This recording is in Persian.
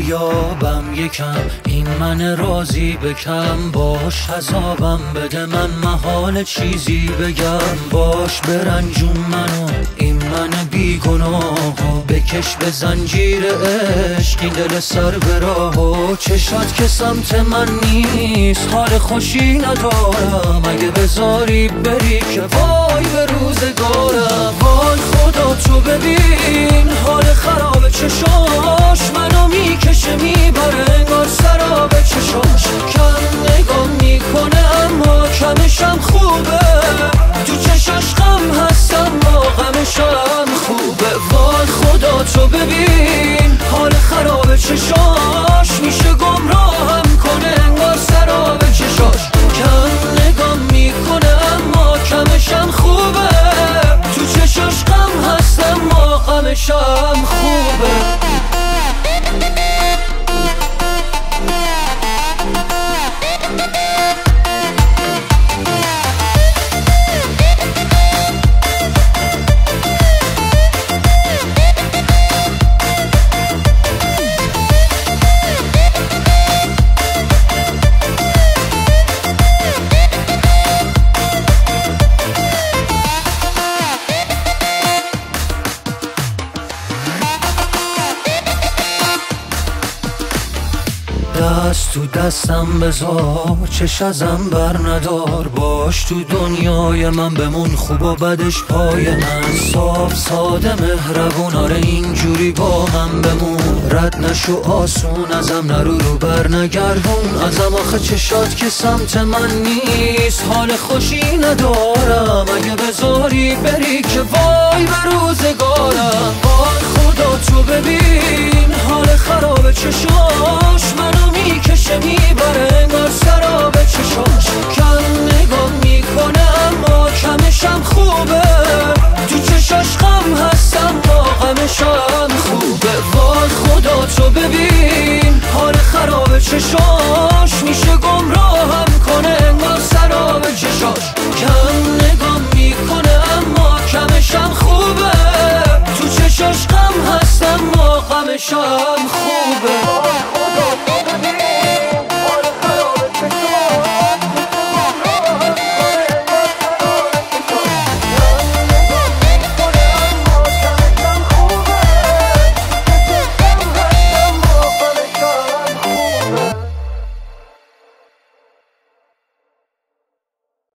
دریابم یکم، این من راضی بکم. باش عذابم بده من محال چیزی بگم. باش برنجون منو این من بیگناهو، بکش به زنجیر عشق این دل سر به راهو. چشات که سمت من نیست حال خوشی ندارم، اگه بذاری بری که وای به روزگارم. وای خدا تو ببین حال خراب چشاش، منو میکشه میبره انگار سراب چشاش. کم نگاه میکنه اما کمشم خوبه، تو چشاش غم هست اما غمشم خوبه. وای خدا تو ببین حال خراب چشاش، میشه گمراهم کنه انگار سراب چشاش. کم نگاه میکنه اما کمشم خوبه، تو چشاش غم هست اما غمشم خوبه. دست تو دستم بذار، چش ازم بر ندار. باش تو دنیای من بمون، خوب و بدش پای من. صاف ساده مهربون، آره اینجوری با من بمون. رد نشو آسون ازم، نرو رو بر نگردون ازم. آخه چشات که سمت من نیست حال خوشی ندارم، اگه بذاری بری که وای به روزگارم. وای خدا تو ببین حال خراب چشاش، منو میکشه میبره انگار سراب چشاش. کم نگاه میکنه اما کمشم خوبه، تو چشاش غم هست اما غمشم خوبه. وای خدا تو ببین حال خراب چشاش، میشه گمراهم کنه انگار سراب چشاش. کم نگاه میکنه اما کمشم خوبه، تو چشاش غم هست اما غمشم